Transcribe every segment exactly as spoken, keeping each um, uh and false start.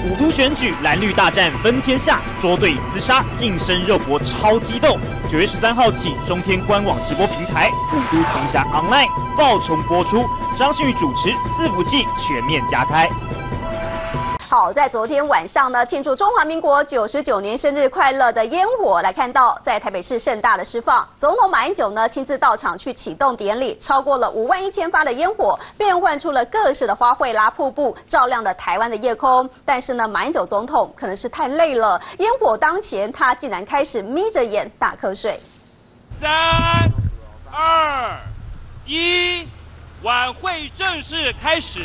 五都选举蓝绿大战分天下，捉对厮杀，近身肉搏超激动。九月十三号起，中天官网直播平台五都全侠 Online 爆冲播出，张馨予主持伺服器全面加开。 好，在昨天晚上呢，庆祝中华民国九十九年生日快乐的烟火，来看到在台北市盛大的释放，总统马英九呢亲自到场去启动典礼，超过了五万一千发的烟火，变换出了各式的花卉啦、瀑布，照亮了台湾的夜空。但是呢，马英九总统可能是太累了，烟火当前，他竟然开始眯着眼打瞌睡。 三、二、一，晚会正式开始。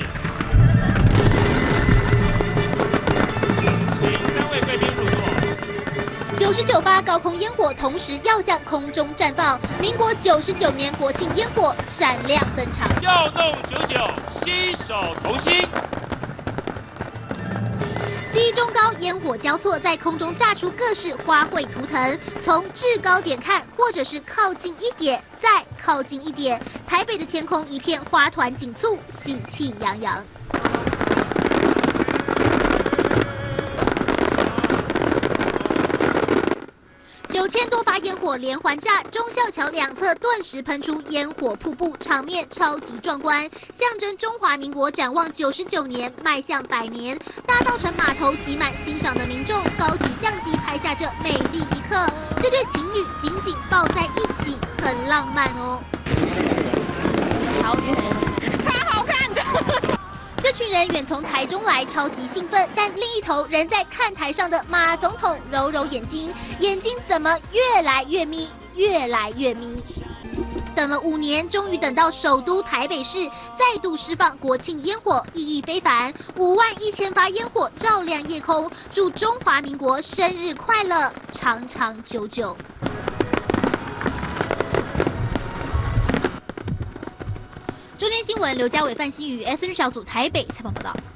九十九发高空烟火同时要向空中绽放，民国九十九年国庆烟火闪亮登场。 耀动九九，携手同心。 低中高烟火交错，在空中炸出各式花卉图腾。从制高点看，或者是靠近一点，再靠近一点，台北的天空一片花团锦簇，喜气洋洋。 九千多发烟火连环炸，忠孝桥两侧顿时喷出烟火瀑布，场面超级壮观，象征中华民国展望九十九年，迈向百年。大稻埕码头挤满欣赏的民众，高举相机拍下这美丽一刻。这对情侣紧紧抱在一起，很浪漫哦。好远，超好看的。这群人远从台中来，超级兴奋，但另一头人在看台上的马总统揉揉眼睛，眼睛怎么越来越眯，越来越眯？等了五年，终于等到首都台北市再度释放国庆烟火，意义非凡，五万一千发烟火照亮夜空，祝中华民国生日快乐，长长久久。 中天新闻刘家伟、范希宇 S N 小组台北采访报道。